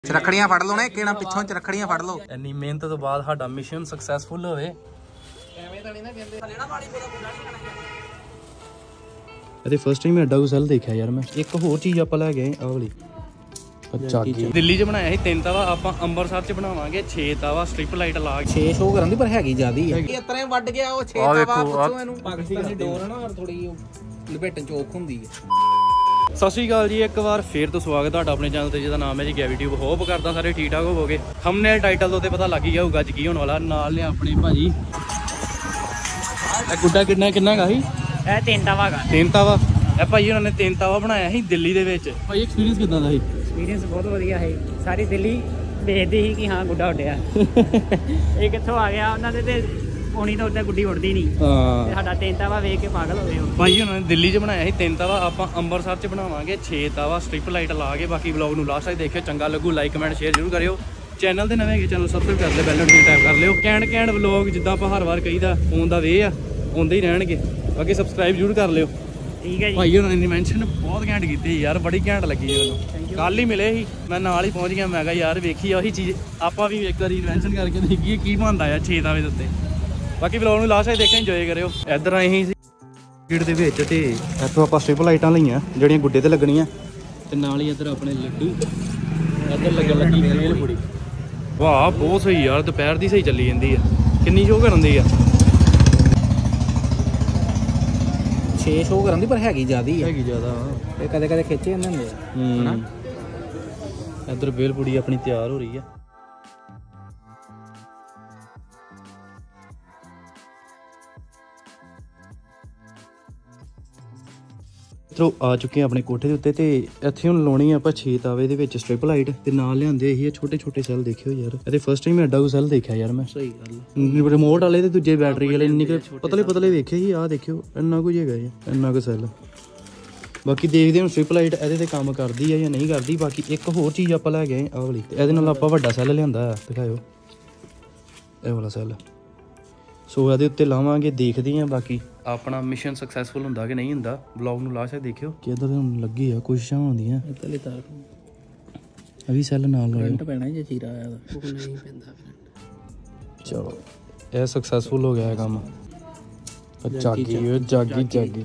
चरखड़ियां फड़ लो ना एक ना पिछों चरखड़ियां फड़ लो। इन्नी मेहनत तो बाद साडा मिशन सक्सेसफुल होवे। अरे फर्स्ट टाइम एडा सेल देखा यार मैं। एक होर चीज आप लै गए आ वाली दिल्ली च बनाया 3 तवा, आप अंबरसर च बनावांगे 6 तवा स्ट्रिप लाइट ला के 6 शो करन दी पर हैगी ज्यादा है। ये इतने वड गया वो 6 तवा पुछो इनु पाकिस्तानी डोर ना और थोड़ी लपेटन चौक हुंदी है। सत श्री अकाल जी, एक बार फिर तो स्वागत है अपने चैनल जिसका नाम है जी गैवीट्यूब। होप करता सारे ठीक ठाक होवोगे। हमने टाइटल तो पता लग ही गया होगा अज की होने वाला। नाल ने अपने भाजी गुड्डा किन्ना का ही 3 तवा का 3 तवा भाई उन्होंने 3 तवा बनाया ही दिल्ली दे विच। भाई एक्सपीरियंस कितना था? एक्सपीरियंस बहुत वधिया है। सारी दिल्ली देखदी ही कि हाँ गुड्डा उड्डिया ये कित्थों आ गया। उन्होंने ते पौनी तो उधर गुड्डी उड़दी नहीं। साडा 3 तवा वेख के पागल हो गए। भाई उन्होंने दिल्ली च बनाया ही 3 तवा, आप अंबरसर च बनावांगे 6 तवा स्ट्रिप लाइट ला के। बाकी ब्लॉग नूं लास्ट तक देखियो, चंगा लगू लाइक कमेंट शेयर जरूर करियो। चैनल ते नवे चैनल सबसक्राइब कर ले, बेल नोटिफिकेशन टैप कर लियो। कैंट व्लॉग जिद्दां आपां हर वार कहीदा फोन दा वे आ आउंदे ही रहणगे। बाकी सबसक्राइब जरूर कर लियो। ठीक है जी। भाई उन्होंने मेंशन बहुत घैंट की यार, बड़ी घैंट लगी मैनूं। कल ही मिले ही, मैं नाल ही पहुंच गया। मैं कहा यार वेखी वही चीज़ आपां भी एक बार इन्वेंशन करके देखिए की बनदा है 6 तवे दे उत्ते। बाकी ब्लॉग नूं लास्ट तक देखियो, इंजॉय करियो। इधर आए ही गेट दे विच ते इत्थों आपां स्ट्रिप लाइटां लईआं ਜਿਹੜੀਆਂ ਗੁੱਡੇ ਤੇ ਲੱਗਣੀਆਂ ਤੇ ਨਾਲ ਹੀ ਇੱਧਰ ਆਪਣੇ ਲੱਡੂ ਇੱਧਰ ਲੱਗੀ ਵੇਲ ਪੂੜੀ। ਵਾਹ ਬਹੁਤ ਸਹੀ ਯਾਰ, ਦੁਪਹਿਰ ਦੀ ਸਹੀ ਚੱਲੀ ਜਾਂਦੀ ਆ। ਕਿੰਨੀ ਸ਼ੋਅ ਕਰਨ ਦੀ ਆ? 6 ਸ਼ੋਅ ਕਰਨ ਦੀ ਪਰ ਹੈਗੀ ਜ਼ਿਆਦਾ ਹੀ ਹੈਗੀ ਜ਼ਿਆਦਾ ਤੇ ਕਦੇ ਖਿੱਚੇ ਜਾਂਦੇ ਹੁੰਦੇ ਆ ਹਨਾ। ਇੱਧਰ ਵੇਲ ਪੂੜੀ ਆਪਣੀ ਤਿਆਰ ਹੋ ਰਹੀ ਆ। तो आ चुके हैं अपने कोठे के उत्ते ते इत्थे हुण लाउणी आ आपां 6 तावे दे विच स्ट्रिप लाइट ते नाल लिआंदे ही छोटे सैल। देखियो यार इहदे फर्स्ट टाइम एडा सैल देखा यार मैं। सही गल रिमोट वाले ते दूजे बैटरी वाले इन्ने पतले वेखे ही। आ देखियो इन्ना कुछ हैगा इन्ना कुछ सैल। बाकी देखते हैं स्ट्रिप लाइट इहदे ते काम करदी है या नहीं करदी। बाकी एक होर चीज़ आपां लै गए आ वाली, इहदे नाल आपां वड्डा सैल लिआंदा है, दिखाओ इह वाला सैल। सो इहदे उत्ते लावांगे, देखते हैं बाकी अपना मिशन सक्सैसफुल हुंदा कि नहीं हुंदा। ब्लॉग नूं लास्ट तक देखियो कि इधर लगी है कोशिशां होंदियां। पहले तार अभी सैल नाल करंट पैना जे चीरा आया वो नहीं पैंदा करंट। चलो यह सक्सैसफुल हो गया काम। जागी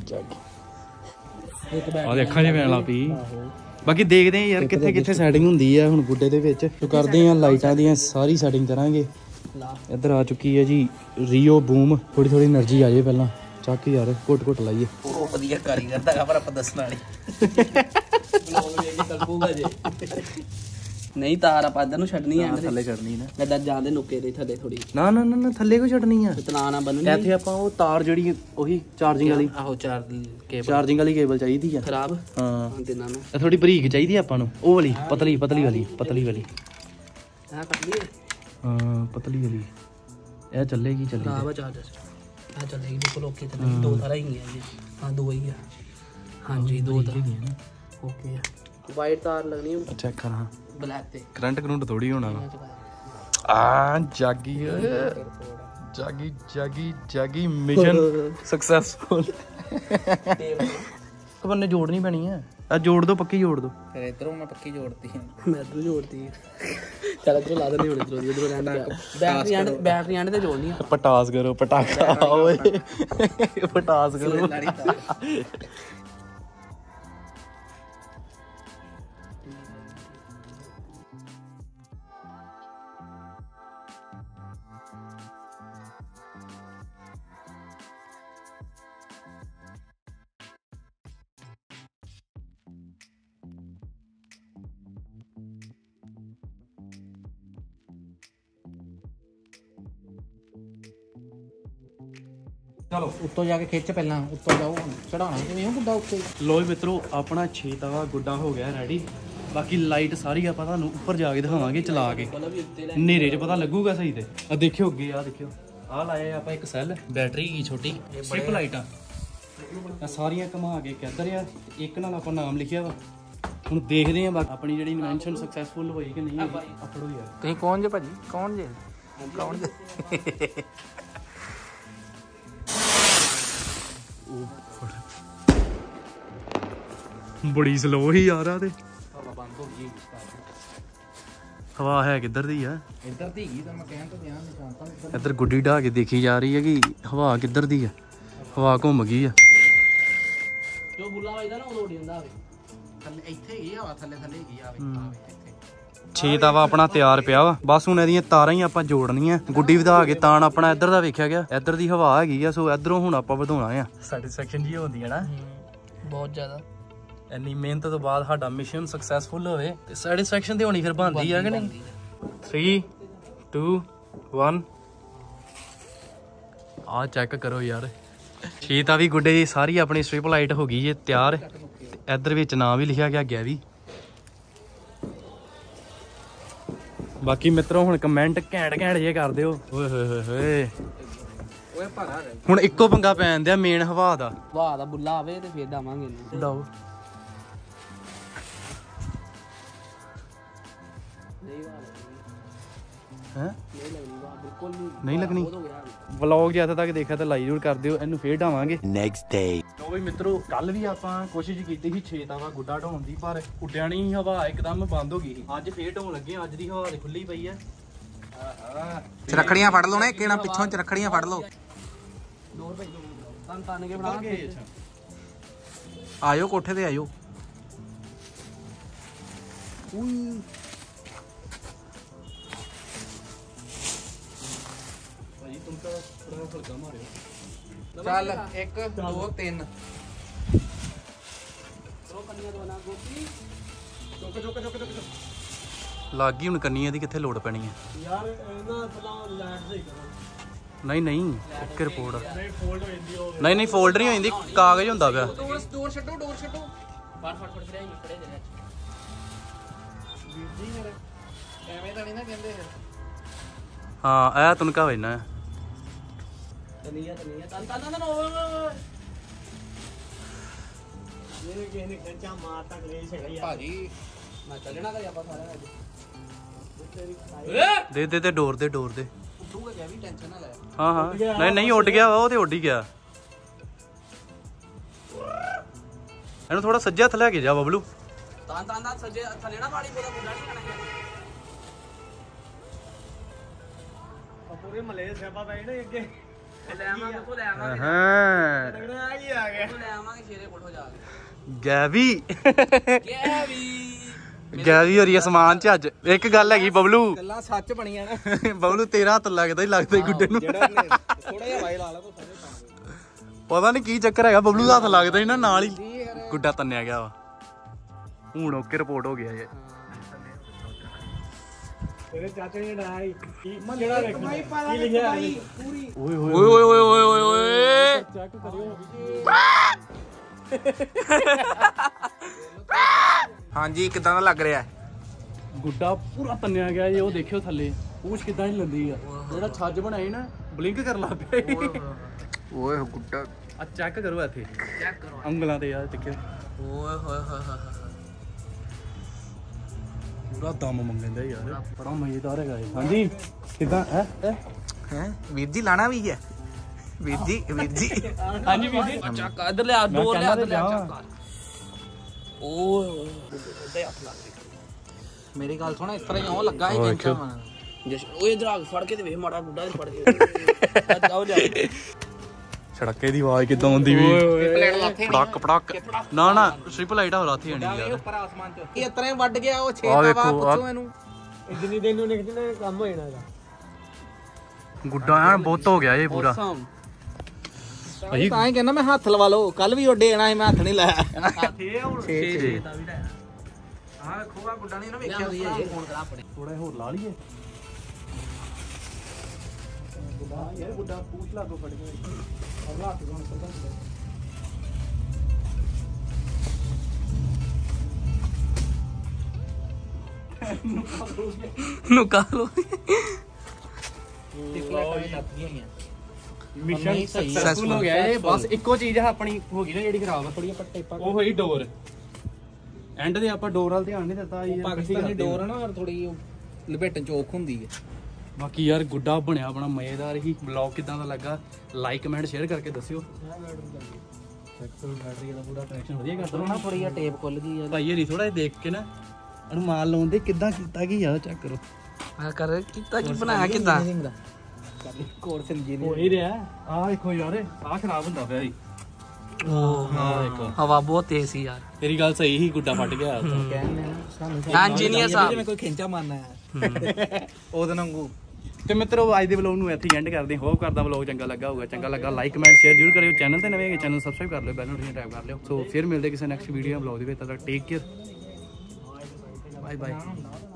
आ देखा जी पैन ला पी। बाकी देखते हैं यार कित्थे सैटिंग हुंदी है हुण गुड्डे दे विच। तो करदे हैं लाइटां दी सारी सैटिंग करांगे। इधर आ चुकी है जी रियो बूम। थोड़ी एनर्जी आ जाए पहला ਚੱਕ ਯਾਰ ਘੁੱਟ ਲਾਈਏ। ਉਹ ਵਧੀਆ ਕਾਰੀਗਰ ਦਾ ਪਰ ਆਪਾਂ ਦੱਸਣਾ ਨਹੀਂ ਤਲਪੂਗਾ ਜੇ ਨਹੀਂ ਤਾਰ ਆਪਾਂ ਇਧਰ ਨੂੰ ਛੱਡਣੀ ਐ ਥੱਲੇ ਛੱਡਣੀ ਨਾ ਇਦਾਂ ਜਾਂਦੇ ਨੁੱਕੇ ਦੇ ਥੱਲੇ ਥੋੜੀ ਨਾ ਥੱਲੇ ਕੋ ਛੱਡਣੀ ਆ ਤਨਾ ਨਾ ਬੰਨਣੀ। ਇੱਥੇ ਆਪਾਂ ਉਹ ਤਾਰ ਜਿਹੜੀ ਉਹੀ ਚਾਰਜਿੰਗ ਵਾਲੀ ਆਹੋ ਚਾਰਜਿੰਗ ਵਾਲੀ ਕੇਬਲ ਚਾਹੀਦੀ ਆ ਖਰਾਬ। ਹਾਂ ਦਿਨਾਂ ਨੂੰ ਥੋੜੀ ਬਰੀਕ ਚਾਹੀਦੀ ਆਪਾਂ ਨੂੰ ਉਹ ਵਾਲੀ ਪਤਲੀ ਵਾਲੀ ਆ ਕੱਟ ਲਈ। ਹਾਂ ਪਤਲੀ ਵਾਲੀ ਇਹ ਚੱਲੇਗੀ ਖਰਾਬ ਆ ਚਾਰਜਰ चलेगी बिल्कुल ओके चलेगी। 2 तारा ही है ये। हाँ 2 ही है। हाँ जी 2 तारा ओके है। वाइट तार लगनी है। चेक कर। हाँ ब्लैक पे करंट थोड़ी होना जागी मिशन सक्सेसफुल। बन्ने जोड़नी पैनी है। जोड़ दो पक्की जोड़ दो। फिर इधरों मैं पक्की जोड़ती है मैं इधरों जोड़ती है। चल इधरों ला देनी इधरों रहने बैटरी आने ते जोड़नी है। पटास करो पटाखा ओए पटास करो। चलो उत्तों जाके खिच पहला उत्तों जाओ चढ़ाना किवें गुड्डा उत्ते। लो मित्रों अपना 6 तवा गुड्डा हो गया रेडी। बाकी लाइट सारी आप तुहानूं उपर जाके दिखावांगे चला के, नेरे च पता लगूगा सही ते। आ देखियो अगे आ देखियो आ लाए आप एक सैल बैटरी की छोटी स्ट्रिप लाइटां सारियां घुमा के किधर आ एक नाल आप नाम लिखिया वा। हुण देखदे आ बाकी अपनी जिहड़ी इन्वेंशन सक्सैसफुल होई कि नहीं होई। अपड़ो यार तुसीं कौन जे भाजी कौन जे बड़ी स्लो ही यार। ਹਵਾ ਹੈ ਕਿੱਧਰ ਦੀ ਆ? ਇੱਧਰ ਦੀ ਹੈਗੀ ਤਾਂ ਮੈਂ ਕਹਿਣ ਤੋਂ ਗਿਆ ਨਿਸ਼ਾਨ ਤਾਂ ਇੱਧਰ ਗੁੱਡੀ ਢਾ ਕੇ ਦੇਖੀ ਜਾ ਰਹੀ ਹੈ ਕਿ ਹਵਾ ਕਿੱਧਰ ਦੀ ਆ। ਹਵਾ ਘੁੰਮ ਗਈ ਆ। ਜੋ ਬੁੱਲਾ ਵੱਜਦਾ ਨਾ ਉਹ ਉੱਡ ਜਾਂਦਾ ਹੋਵੇ ਥੱਲੇ। ਇੱਥੇ ਹੀ ਹਵਾ ਥੱਲੇ ਥੱਲੇ ਹੈਗੀ ਆਵੇ ਇੱਥੇ। 6 ਤਾਵਾ ਆਪਣਾ ਤਿਆਰ ਪਿਆ ਵਾ, ਬਸ ਹੁਣ ਇਹਦੀਆਂ ਤਾਰਾਂ ਹੀ ਆਪਾਂ ਜੋੜਨੀਆਂ। ਗੁੱਡੀ ਵਧਾ ਕੇ ਤਾਣ ਆਪਣਾ ਇੱਧਰ ਦਾ ਵੇਖਿਆ ਗਿਆ, ਇੱਧਰ ਦੀ ਹਵਾ ਹੈਗੀ ਆ, ਸੋ ਇੱਧਰੋਂ ਹੁਣ ਆਪਾਂ ਵਧਾਉਣਾ ਆ। ਸੈਟੀਸਫੈਕਸ਼ਨ ਜੀ ਹੁੰਦੀ ਹੈ ਨਾ ਬਹੁਤ ਜ਼ਿਆਦਾ। ਇੰਨੀ ਮਿਹਨਤ ਤੋਂ ਬਾਅਦ ਸਾਡਾ ਮਿਸ਼ਨ ਸਕਸੈਸਫੁਲ ਹੋਵੇ ਤੇ ਸੈਟੀਸਫੈਕਸ਼ਨ ਤੇ ਹੋਣੀ ਫਿਰ ਬਣਦੀ ਆ ਕਿ ਨਹੀਂ। 3 2 1 ਆ ਚੈੱਕ ਕਰੋ ਯਾਰ। 6 ਤਾਵੀ ਗੁੱਡੇ ਦੀ ਸਾਰੀ ਆਪਣੀ ਸਟ੍ਰਿਪ ਲਾਈਟ ਹੋ ਗਈ ਏ ਤਿਆਰ। ਇੱਧਰ ਵਿੱਚ ਨਾਂ ਵੀ ਲਿਖਿਆ ਗਿਆ ਵੀ। ਬਾਕੀ ਮਿੱਤਰੋ ਹੁਣ ਕਮੈਂਟ ਘੈਂਟ ਜੇ ਕਰ ਦਿਓ। ਓਏ ਹੋਏ ਹੋਏ ਓਏ ਭਾਰਾ ਹੁਣ ਇੱਕੋ ਪੰਗਾ ਪੈਣ ਦਿਆ ਮੇਨ ਹਵਾ ਦਾ ਬੁੱਲਾ ਆਵੇ ਤੇ ਫੇਰ ਦਵਾਂਗੇ ਇਹਨੂੰ। ਦਓ ਹੈ ਨਹੀਂ ਲੱਗਣੀ। ਵਲੌਗ ਜਿਆਦਾ ਤੱਕ ਦੇਖਿਆ ਤਾਂ ਲਾਈਕ ਜ਼ਰੂਰ ਕਰ ਦਿਓ। ਇਹਨੂੰ ਫੇਰ ਢਾਵਾਂਗੇ ਨੈਕਸਟ ਡੇ। ਲੋ ਵੀ ਮਿੱਤਰੋ ਕੱਲ ਵੀ ਆਪਾਂ ਕੋਸ਼ਿਸ਼ ਕੀਤੀ ਸੀ 6 ਤਾਵਾ ਗੁੱਡਾ ਢਾਉਣ ਦੀ, ਪਰ ਉੱਡਿਆ ਨਹੀਂ, ਹਵਾ ਇੱਕਦਮ ਬੰਦ ਹੋ ਗਈ ਸੀ। ਅੱਜ ਫੇਰ ਢਾਉਣ ਲੱਗੇ। ਅੱਜ ਦੀ ਹਵਾ ਖੁੱਲੀ ਪਈ ਆ। ਚਰਖੜੀਆਂ ਫੜ ਲਓ ਨਾ, ਕਿਹੜਾ ਪਿੱਛੋਂ ਚਰਖੜੀਆਂ ਫੜ ਲਓ। ਤਨ ਕੇ ਬਣਾ ਕੇ ਆਇਓ ਕੋਠੇ ਤੇ ਆਇਓ। ਚੱਲ 1 2 3 ਲੱਗ ਗਈ ਹੁਣ ਕੰਨੀਆਂ ਦੀ ਕਿੱਥੇ ਲੋੜ ਪੈਣੀ ਹੈ ਯਾਰ। ਇਹਨਾਂ ਪਹਿਲਾਂ ਲੈਟ ਸਹੀ ਕਰੋ। ਨਹੀਂ ਇੱਕ ਰਿਪੋਰਟ ਨਹੀਂ ਫੋਲਡ ਨਹੀਂ ਹੋ ਜਾਂਦੀ, ਕਾਗਜ਼ ਹੁੰਦਾ ਪਿਆ। ਡੋਰ ਛੱਡੋ ਫੜ ਫਿਰਾਈ ਖੜੇ ਦੇ ਵੀਰ ਜੀ ਮੇਰੇ ਐਵੇਂ ਤਾਂ ਨਹੀਂ ਨਾ ਕਹਿੰਦੇ। ਹਾਂ ਇਹ ਤੁਨਕਾ ਵਜਣਾ ਤਨੀਆ ਤਨ ਓਏ ਇਹ ਕਿਸੇ ਨੇ ਖੰਚਾ ਮਾਰ ਤੱਕ ਲੈ ਛੜਿਆ ਯਾਰ। ਭਾਜੀ ਮੈਂ ਚੱਲਣਾ ਕਰੀ ਆਪਾਂ ਸਾਰਿਆਂ ਦੇ ਤੇ ਡੋਰ ਦੇ ਉੱਠੂਗਾ ਕਿਆ ਵੀ ਟੈਨਸ਼ਨ ਨਾ ਲੈ। ਹਾਂ ਨਹੀਂ ਉੱਡ ਗਿਆ ਵਾ, ਉਹ ਤੇ ਉੱਡ ਹੀ ਗਿਆ। ਇਹਨੂੰ ਥੋੜਾ ਸੱਜਾ ਥੱਲੇ ਕੇ ਜਾ ਬਬਲੂ। ਤਾਂ ਦਾ ਸੱਜੇ ਥੱਲੇ ਨਾ ਪਾਣੀ ਪੂਰਾ ਬੁੱਢਾ ਨਹੀਂ ਕਰਨਾ ਯਾਰ। ਪੂਰੇ ਮਲੇ ਸੇਬਾ ਪੈ ਨੇ ਅੱਗੇ ਲੈ ਆਵਾਂਗੇ ਤੋਂ ਲੈ ਆਵਾਂਗੇ। ਹਾਂ ਤਗੜਾ ਆ ਗਿਆ ਤੋਂ ਲੈ ਆਵਾਂਗੇ ਸ਼ੇਰੇ ਕੋਠੋ ਜਾ ਕੇ। ਗੈਵੀ ਹੋ ਰਹੀ ਹੈ ਸਮਾਨ ਚ ਅੱਜ। ਇੱਕ ਗੱਲ ਹੈਗੀ ਬਬਲੂ, ਗੱਲਾਂ ਸੱਚ ਬਣੀਆਂ ਨਾ। ਬਬਲੂ ਤੇਰਾ ਹੱਥ ਲੱਗਦਾ ਹੀ ਲੱਗਦਾ ਗੁੱਡੇ ਨੂੰ। ਥੋੜਾ ਜਿਹਾ ਵਾਈ ਲਾ ਲਾ ਤੋ ਸਾਰੇ ਪਤਾ ਨਹੀਂ ਕੀ ਚੱਕਰ ਹੈਗਾ, ਬਬਲੂ ਦਾ ਹੱਥ ਲੱਗਦਾ ਹੀ ਨਾ ਨਾਲ ਹੀ ਗੁੱਡਾ ਤੰਨਿਆ ਗਿਆ ਵਾ। ਹੁਣ ਓਕੇ ਰਿਪੋਰਟ ਹੋ ਗਿਆ ਜੇ। ਤੇਰੇ ਚਾਚੇ ਨੇ ਡਾਈ ਜਿਹੜਾ ਵੇਖੀ ਕੀ ਲਿਖਿਆ ਪੂਰੀ। ਓਏ ਚੈੱਕ ਕਰਿਓ। ਹਾਂਜੀ ਕਿਦਾਂ ਦਾ ਲੱਗ ਰਿਹਾ ਗੁੱਡਾ? ਪੂਰਾ ਤੰਨਿਆ ਗਿਆ ਜੇ। ਉਹ ਦੇਖਿਓ ਥੱਲੇ ਪੂਛ ਕਿਦਾਂ ਹੀ ਲੰਦੀ ਆ। ਜਿਹੜਾ ਛੱਜ ਬਣਾਈ ਨਾ ਬਲਿੰਕ ਕਰਨ ਲੱਗ ਪਿਆ। ਓਏ ਗੁੱਡਾ ਆ ਚੈੱਕ ਕਰੋ ਇੱਥੇ, ਚੈੱਕ ਕਰੋ ਉਂਗਲਾਂ ਤੇ ਯਾਰ ਦੇਖਿਓ। ਓਏ ਹੋਏ ਪੂਰਾ ਦਮ ਮੰਗਦਾ ਯਾਰ, ਬੜਾ ਮਜ਼ੇਦਾਰ ਹੈਗਾ ਇਹ। ਹਾਂਜੀ ਕਿਦਾਂ ਹੈ ਵੀਰ ਜੀ ਲਾਣਾ ਵੀ ਹੈ ਵੀਰ ਜੀ ਹਾਂਜੀ ਵੀਰ ਜੀ ਚੱਕ ਇਧਰ ਲਿਆ ਦੋ ਲਿਆ ਇਧਰ ਲਿਆ ਚੱਕ। ਓਏ ਉਹਦੇ ਹੱਥ ਲੱਗ ਗਏ। ਮੇਰੀ ਗੱਲ ਸੁਣ, ਇਸ ਤਰ੍ਹਾਂ ਹੀ ਉਹ ਲੱਗਾ ਹੀ ਕੈਂਚਾ ਮਨ ਜਸ। ਓਏ ਇਧਰ ਆ ਫੜ ਕੇ ਤੇ ਵੇਖ ਮਾੜਾ ਗੁੱਡਾ ਫੜ ਕੇ ਆਓ ਜਾ। ਛੜਕੇ ਦੀ ਆਵਾਜ਼ ਕਿਦਾਂ ਆਉਂਦੀ ਵੀ। ਪੜਕ ਨਾ ਸਟ੍ਰਿਪ ਲਾਈਟ ਹੋ ਰਾਤੀ ਆਣੀ ਯਾਰ। ਉੱਪਰ ਆਸਮਾਨ ਚ ਇਹ ਇਤਰੇ ਵੱਡ ਗਿਆ ਉਹ 6 ਦਾ ਵਾ। ਪੁੱਛੋ ਇਹਨੂੰ ਜਿੰਨੀ ਦਿਨ ਨੂੰ ਨਿਕਲਣਾ ਕੰਮ ਹੋ ਜਾਣਾ ਇਹਦਾ। ਗੁੱਡਾ ਐਨ ਬਹੁਤ ਹੋ ਗਿਆ ਇਹ ਪੂਰਾ। ਤਾਂ ਹੀ ਕਹਿੰਦਾ ਮੈਂ ਹੱਥ ਲਵਾ ਲਓ। ਕੱਲ ਵੀ ਉੱਡੇ ਜਾਣਾ ਸੀ, ਮੈਂ ਹੱਥ ਨਹੀਂ ਲਾਇਆ। 6 ਦਾ ਵੀ ਲਾਇਆ। ਆਹ ਵੇਖੋ ਆ ਗੁੱਡਾ ਨਹੀਂ ਨਾ ਵੇਖਿਆ ਤੁਸੀਂ ਇਹ ਫੋਨ ਕਰਾ ਆਪਣੇ। ਥੋੜਾ ਹੋਰ ਲਾ ਲਈਏ ਗੁੱਡਾ ਯਾਰ। ਗੁੱਡਾ ਪੂਛ ਲਾ ਦੋ ਫੜ ਕੇ ਔਰ ਲਾ ਕੇ ਹੁਣ ਚੱਲਦਾ। ਨੁਕਾਲੋ ਮਿਸ਼ਨ ਸਕਸੈਸਫੁਲ ਹੋ ਗਿਆ ਇਹ। ਬਸ ਇੱਕੋ ਚੀਜ਼ ਹੈ ਆਪਣੀ ਹੋ ਗਈ ਨਾ ਜਿਹੜੀ ਖਰਾਬ ਆ ਥੋੜੀ। ਆਪਾਂ ਟੇਪਾ ਉਹ ਹੋਈ ਡੋਰ। ਐਂਡ ਤੇ ਆਪਾਂ ਡੋਰ ਵੱਲ ਧਿਆਨ ਨਹੀਂ ਦਿੱਤਾ। ਪਾਕਿਸਤਾਨੀ ਡੋਰ ਹੈ ਨਾ ਥੋੜੀ ਲਪੇਟਣ ਚ ਔਖ ਹੁੰਦੀ ਹੈ। ਬਾਕੀ ਯਾਰ ਗੁੱਡਾ ਬਣਿਆ ਆਪਣਾ ਮਜ਼ੇਦਾਰ ਹੀ। ਵਲੌਗ ਕਿਦਾਂ ਦਾ ਲੱਗਾ ਲਾਈਕ ਕਮੈਂਟ ਸ਼ੇਅਰ ਕਰਕੇ ਦੱਸਿਓ। ਚੈੱਕ ਕਰੋ ਬੈਟਰੀ ਦਾ ਪੂਰਾ ਕਨੈਕਸ਼ਨ ਵਧੀਆ ਕਰਦਾ ਨਾ। ਥੋੜੀ ਜਿਹਾ ਟੇਪ ਖੁੱਲ ਗਈ ਹੈ ਭਾਈ ਹਰੀ ਥੋੜਾ ਜਿਹਾ ਦੇਖ ਕੇ ਨਾ ਇਹਨੂੰ ਮਾਲ ਲਾਉਂਦੇ ਕਿੱਦਾਂ ਕੀਤਾ ਕੀ ਯਾਰ ਚੈੱਕ ਕਰੋ ਆ ਕਰ ਕੀਤਾ ਕੀ ਬਣਾਇਆ ਕਿੱਦਾਂ ਕੋਰਸ ਇੰਜੀਨੀਅਰ ਹੋ ਹੀ ਰਿਹਾ ਆ ਦੇਖੋ ਯਾਰ ਆ ਖਰਾਬ ਹੁੰਦਾ ਪਿਆ ਸੀ ਹਵਾ ਬਹੁਤ ਤੇਜ਼ ਸੀ ਯਾਰ ਤੇਰੀ ਗੱਲ ਸਹੀ ਸੀ ਗੁੱਡਾ ਫਟ ਗਿਆ ਇੰਜੀਨੀਅਰ ਸਾਹਿਬ ਕੋਈ ਖਿੰਚਾ ਮਾਰਨਾ ਹੈ ਉਹਦੇ ਵਾਂਗੂ ਤੇ ਮਿੱਤਰੋ ਅੱਜ ਦੇ ਵਲੌਗ ਨੂੰ ਇੱਥੇ ਐਂਡ ਕਰਦੇ ਹੋਪ ਕਰਦਾ ਵਲੌਗ ਚੰਗਾ ਲੱਗਾ ਹੋਊਗਾ ਚੰਗਾ ਲੱਗਾ ਲਾਈਕ ਕਮੈਂਟ ਸ਼ੇਅਰ ਜ਼ਰੂਰ ਕਰਿਓ ਚੈਨਲ ਤੇ ਨਵੇਂ ਹੈਗੇ ਚੈਨਲ ਸਬਸਕ੍ਰਾਈਬ ਕਰ ਲਿਓ ਬੈਲ ਨੋਟੀਫਿਕੇਸ਼ਨ ਟੈਪ ਕਰ ਲਿਓ ਸੋ ਫਿਰ ਮਿਲਦੇ ਕਿਸੇ ਨੈਕਸਟ ਵੀਡੀਓ ਵਲੌਗ ਦੇ ਵਿੱਚ ਤਦ ਤੱਕ ਟੇਕ ਕੇਅਰ ਬਾਏ ਬਾਏ